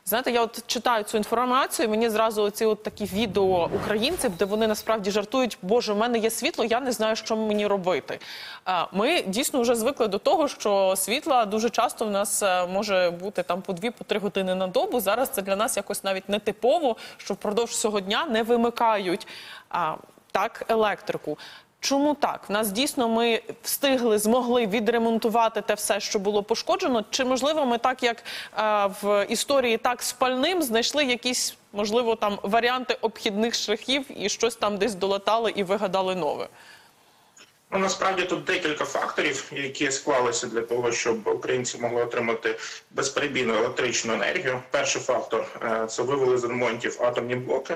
Знаєте, я от читаю цю інформацію, і мені зразу оці от такі відео українців, де вони насправді жартують: «Боже, в мене є світло, я не знаю, що мені робити». Ми дійсно вже звикли до того, що світла дуже часто в нас може бути там по 2-3 години на добу. Зараз це для нас якось навіть нетипово, що впродовж цього дня не вимикають так електрику. Чому так? В нас дійсно ми змогли відремонтувати те все, що було пошкоджено? Чи, можливо, ми так, як в історії «Так з пальним», знайшли якісь, можливо, там варіанти обхідних шляхів і щось там десь долатали і вигадали нове? Ну, насправді тут декілька факторів, які склалися для того, щоб українці могли отримати безперебійну електричну енергію. Перший фактор – це вивели з ремонтів атомні блоки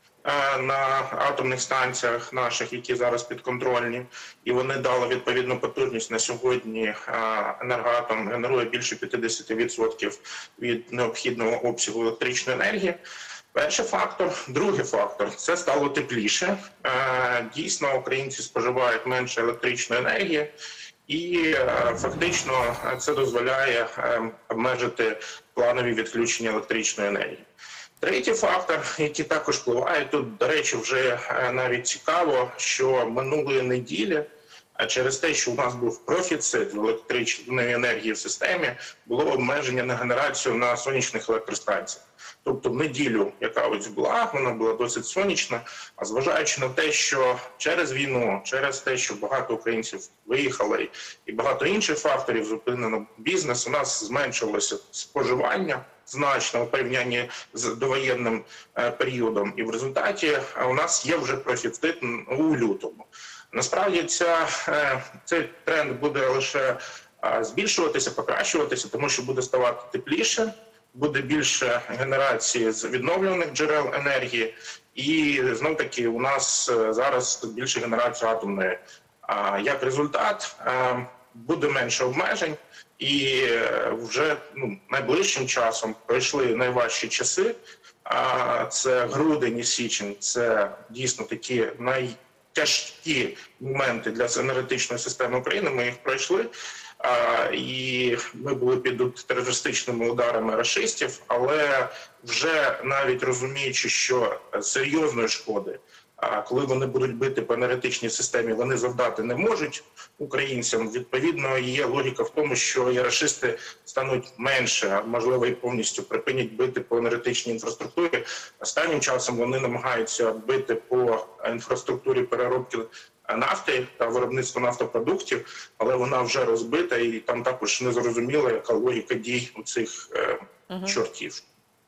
на атомних станціях наших, які зараз підконтрольні, і вони дали відповідну потужність. На сьогодні «Енергоатом» генерує більше 50% від необхідного обсягу електричної енергії. Перший фактор. Другий фактор – це стало тепліше. Дійсно, українці споживають менше електричної енергії, і фактично це дозволяє обмежити планові відключення електричної енергії. Третій фактор, який також впливає, тут, до речі, вже навіть цікаво, що минулої неділі, через те, що у нас був профіцит електричної енергії в системі, було обмеження на генерацію на сонячних електростанціях. Тобто в неділю, яка ось була, вона була досить сонячна, а зважаючи на те, що через війну, через те, що багато українців виїхали і багато інших факторів, зупинено бізнес, у нас зменшилося споживання значно у порівнянні з довоєнним періодом. І в результаті у нас є вже профіцит у лютому. Насправді цей тренд буде лише збільшуватися, покращуватися, тому що буде ставати тепліше, буде більше генерації з відновлюваних джерел енергії, і знов-таки у нас зараз більше генерації атомної. Як результат, буде менше обмежень, і вже найближчим часом пройшли найважчі часи. Це грудень і січень, це дійсно такі найтяжкі моменти для енергетичної системи України, ми їх пройшли. І ми були під терористичними ударами рашистів, але вже навіть розуміючи, що серйозної шкоди, коли вони будуть бити по енергетичній системі, вони завдати не можуть українцям. Відповідно, є логіка в тому, що і рашисти стануть менше, а можливо і повністю припинять бити по енергетичній інфраструктурі. Останнім часом вони намагаються бити по інфраструктурі переробки нафти та виробництва нафтопродуктів, але вона вже розбита, і там також не зрозуміло, яка логіка дій у цих чортів.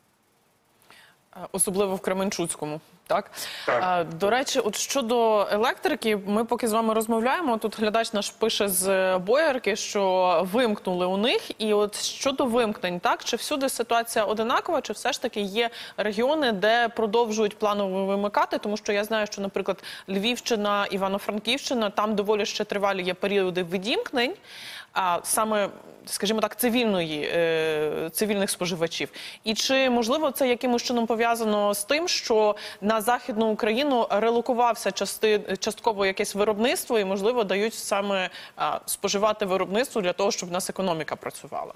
Особливо в Кременчуцькому, так? Так. До речі, от щодо електрики, ми поки з вами розмовляємо, тут глядач наш пише з Боярки, що вимкнули у них, і от щодо вимкнень, так? Чи всюди ситуація одинакова, чи все ж таки є регіони, де продовжують планово вимикати? Тому що я знаю, що, наприклад, Львівщина, Івано-Франківщина, там доволі ще тривалі є періоди відімкнень, саме, скажімо так, цивільних споживачів. І чи, можливо, це якимось чином пов'язано з тим, що на Західну Україну релокувався частково якесь виробництво і, можливо, дають саме споживати виробництво для того, щоб в нас економіка працювала?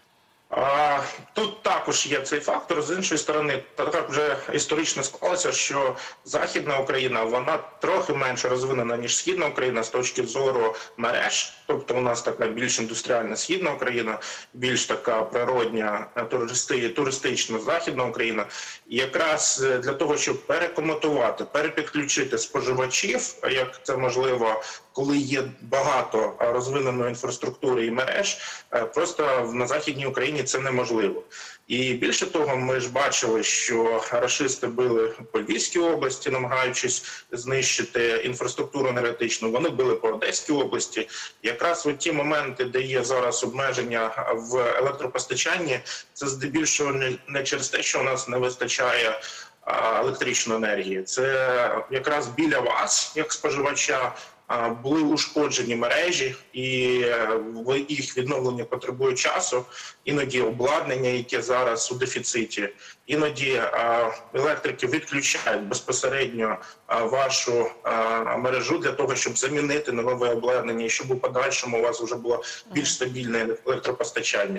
Тут також є цей фактор. З іншої сторони, так вже історично склалося, що Західна Україна, вона трохи менше розвинена, ніж Східна Україна з точки зору мереж. Тобто у нас така більш індустріальна Східна Україна, більш така природня, туристична Західна Україна. І якраз для того, щоб перекомутувати, перепідключити споживачів, як це можливо, коли є багато розвиненої інфраструктури і мереж, просто на Західній Україні це неможливо. І більше того, ми ж бачили, що рашисти били по Львівській області, намагаючись знищити інфраструктуру енергетичну. Вони били по Одеській області. Якраз в ті моменти, де є зараз обмеження в електропостачанні, це здебільшого не через те, що у нас не вистачає електричної енергії. Це якраз біля вас, як споживача, були ушкоджені мережі, і їх відновлення потребує часу, іноді обладнання, яке зараз у дефіциті, іноді електрики відключають безпосередньо вашу мережу для того, щоб замінити на нове обладнання, і щоб у подальшому у вас вже було більш стабільне електропостачання.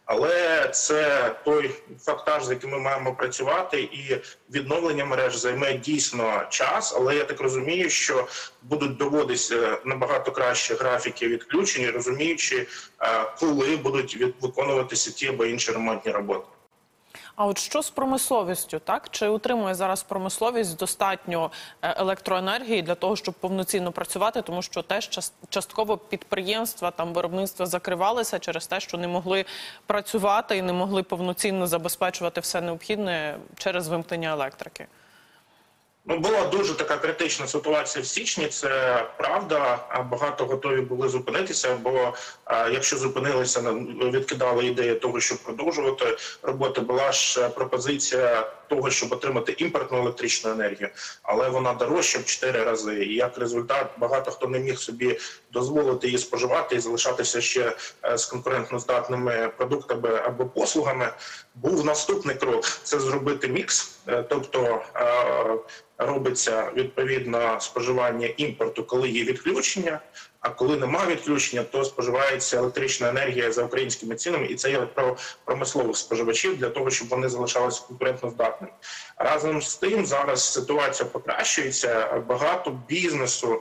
Але це той фактаж, з яким ми маємо працювати, і відновлення мереж займе дійсно час. Але я так розумію, що будуть доводитися набагато краще графіки відключень, розуміючи, коли будуть виконуватися ті або інші ремонтні роботи. А от що з промисловістю, так? Чи утримує зараз промисловість достатньо електроенергії для того, щоб повноцінно працювати? Тому що теж частково підприємства, там виробництва закривалися через те, що не могли працювати і не могли повноцінно забезпечувати все необхідне через вимкнення електрики. Ну, була дуже така критична ситуація в січні, це правда. Багато готові були зупинитися, бо якщо зупинилися, відкидали ідею того, щоб продовжувати роботу. Була ж пропозиція того, щоб отримати імпортну електричну енергію, але вона дорожча в 4 рази. І як результат, багато хто не міг собі дозволити її споживати і залишатися ще з конкурентноздатними продуктами або послугами. Був наступний крок – це зробити мікс, тобто робиться відповідно споживання імпорту, коли є відключення, а коли немає відключення, то споживається електрична енергія за українськими цінами, і це є про промислових споживачів для того, щоб вони залишалися конкурентноздатними. Разом з тим зараз ситуація покращується. Багато бізнесу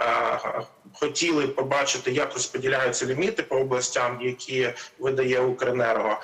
хотіли побачити, як розподіляються ліміти по областям, які видає Укренерго.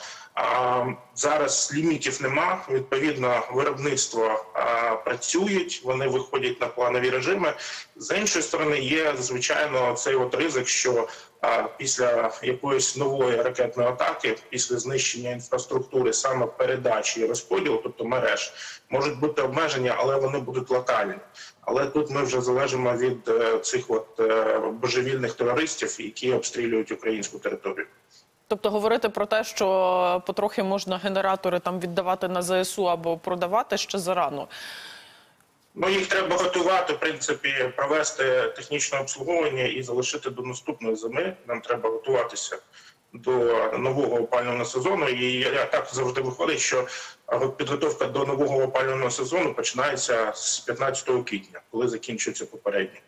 Зараз лімітів нема, відповідно, виробництво працюють, вони виходять на планові режими. З іншої сторони, є, звичайно, цей от ризик, що після якоїсь нової ракетної атаки, після знищення інфраструктури, саме передачі і розподілу, тобто мереж, можуть бути обмеження, але вони будуть локальні. Але тут ми вже залежимо від цих от божевільних терористів, які обстрілюють українську територію. Тобто говорити про те, що потрохи можна генератори там віддавати на ЗСУ або продавати, ще зарано. Ну, їх треба готувати, в принципі, провести технічне обслуговування і залишити до наступної зими. Нам треба готуватися до нового опалювального сезону. І так завжди виходить, що підготовка до нового опалювального сезону починається з 15 квітня, коли закінчується попередній.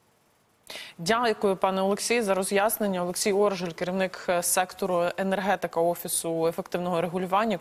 Дякую, пане Олексій, за роз'яснення. Олексій Оржель, керівник сектору енергетика Офісу ефективного регулювання.